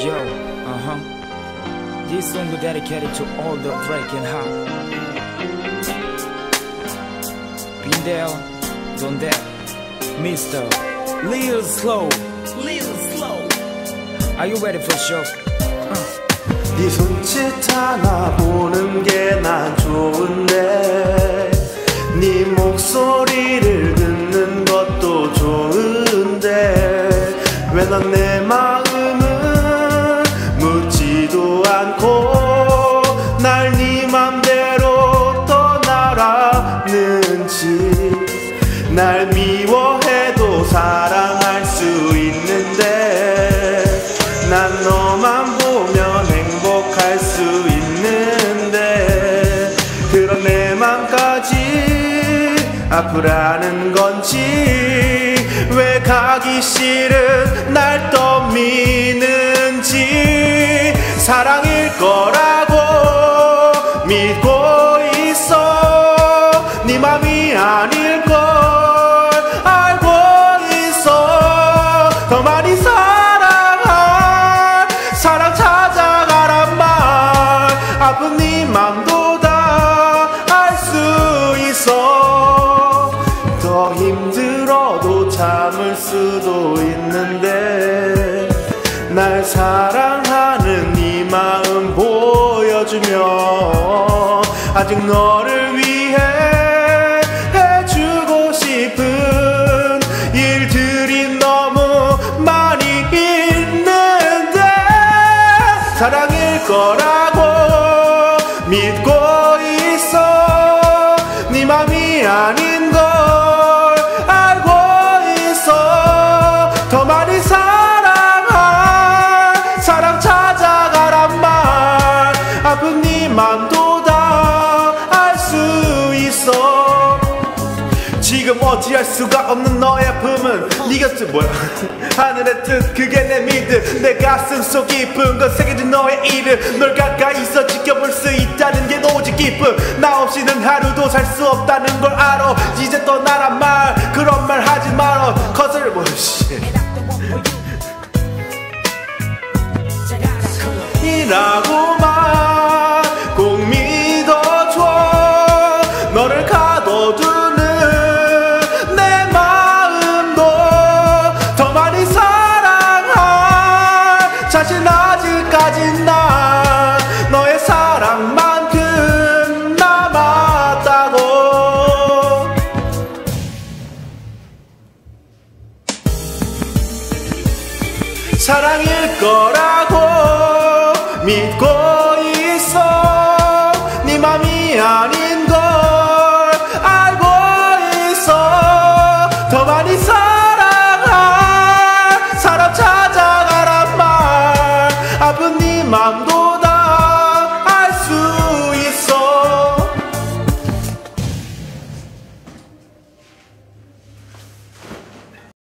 Yo, This song is dedicated to all the breaking heart. Been there, done that. Mr. Lil Slow. Are you ready for show? 네 손짓 하나 보는 게 난 좋은데 네 목소리를 듣는 것도 좋은데 왜 넌 내 마음을 묻지도 않고 날 네 맘대로 떠나라는지 날 미워해도 사랑할 수 있는데 난 너만 보면 행복할 수 있는데 그런 내 맘까지 아프라는 건지 왜 가기 싫은 날 떠미는지 사랑일 거라고 믿고 있어 네 맘이 아닐 걸 알고 있어 더 많이 사랑 찾아가란 말 아픈 네 맘도 다 알 수 있어 더 힘들어도 참을 수도 있는데 날 사랑하는 네 마음 보여주면 아직 너를 위해 해주고 싶은 일들이 너무 많이 있는데 사랑일 거라고 믿고 있어 네 맘이 아닌 걸 알고 있어 더 많이 사랑 찾아가란 말 아픈 네 맘도 다 알 수 있어 지금 어찌할 수가 없는 너의 아픔은 네가 뭐야 하늘의 뜻 그게 내 믿음 내 가슴 속 깊은 건 새겨진 너의 이름 널 가까이서 지켜볼 수 있다는 게 오직 기쁨 나 없이는 하루도 살 수 없다는 걸 알아 이제 떠나란 말 그런 말 하지 말어 거슬 이라고만 꼭 믿어줘 너를 가둬두는 내 마음도 더 많이 사랑할 자신 아직까진 난 너의 사랑만큼 남았다고 사랑일 거라고 믿고